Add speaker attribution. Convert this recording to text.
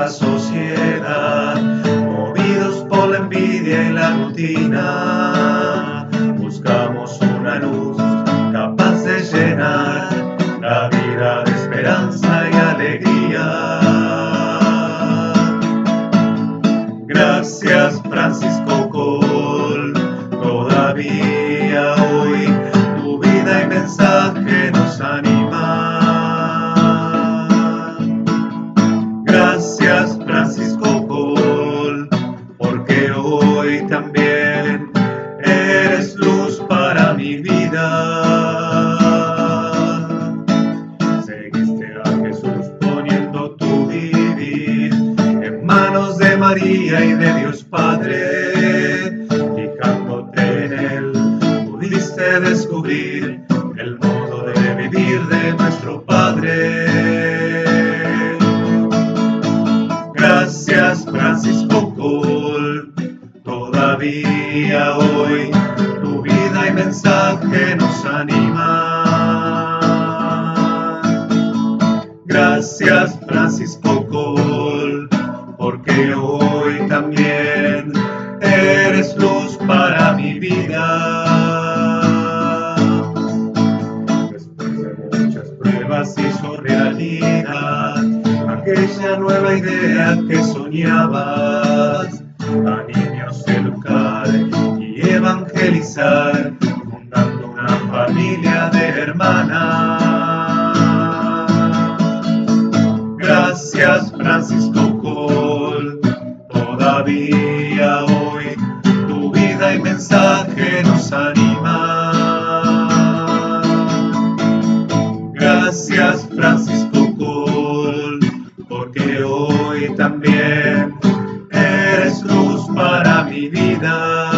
Speaker 1: nuestra sociedad, movidos por la envidia y la rutina, buscamos una luz capaz de llenar la vida de esperanza y alegría. Gracias, Francisco Coll, todavía hoy tu vida y mensaje nos anima. Gracias, Francisco Coll, porque hoy también eres luz para mi vida. Seguiste a Jesús poniendo tu vivir en manos de María y de Dios Padre. Fijándote en Él, pudiste descubrir el modo de vivir de nuestro Padre. Gracias, Francisco Coll, todavía hoy tu vida y mensaje nos anima. Gracias, Francisco Coll, porque hoy también eres luz para mi vida. Después de muchas pruebas hizo realidad aquella nueva idea que soñabas, a niños educar y evangelizar, fundando una familia de hermanas. Gracias, Francisco Coll, todavía hoy tu vida y mensaje nos anima. Gracias, Francisco Coll, porque hoy también eres luz para mi vida.